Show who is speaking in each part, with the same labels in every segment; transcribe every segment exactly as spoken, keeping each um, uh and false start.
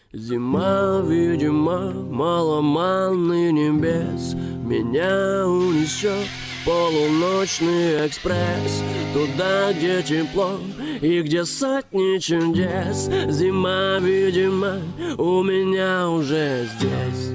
Speaker 1: Зима, видимо, маломанный небес меня унесет полуночный экспресс туда, где тепло и где сотни чудес. Зима, видимо, у меня уже здесь.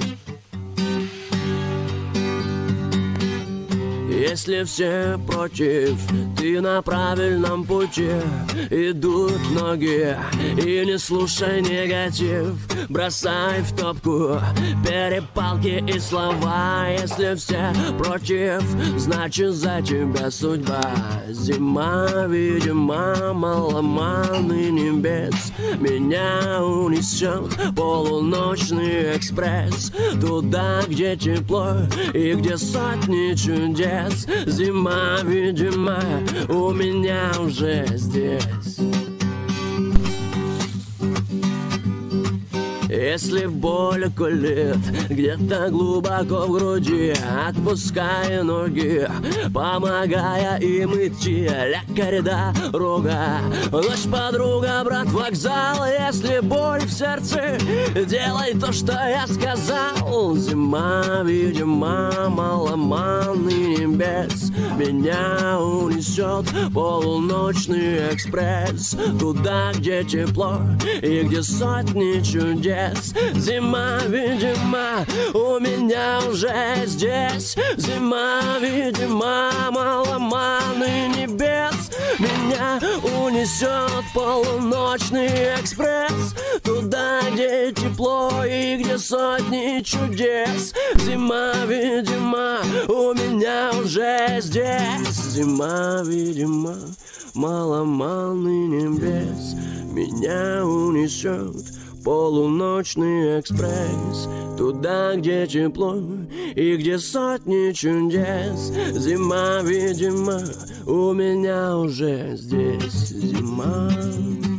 Speaker 1: Если все против, ты на правильном пути. Идут ноги, и не слушай негатив. Бросай в топку перепалки и слова. Если все против, значит за тебя судьба. Зима, видимо, маломанный небес меня унесет полуночный экспресс туда, где тепло и где сотни чудес. Зима, видимо, у меня уже здесь. Если боль колет где-то глубоко в груди, отпускай ноги, помогая им идти. Лекарь, дорога, ночь, подруга, брат, вокзал. Если боль в сердце, делай то, что я сказал. Зима, видимо, маломанный небес меня унесет полуночный экспресс туда, где тепло и где сотни чудес. Зима, видимо, у меня уже здесь. Зима, видимо, маломанный небес меня унесет полуночный экспресс туда, где тепло и где сотни чудес. Зима, видимо, у меня уже здесь. Зима, видимо, маломанный небес меня унесет полуночный экспресс туда, где тепло и где сотни чудес. Зима, видимо, у меня уже здесь. Зима.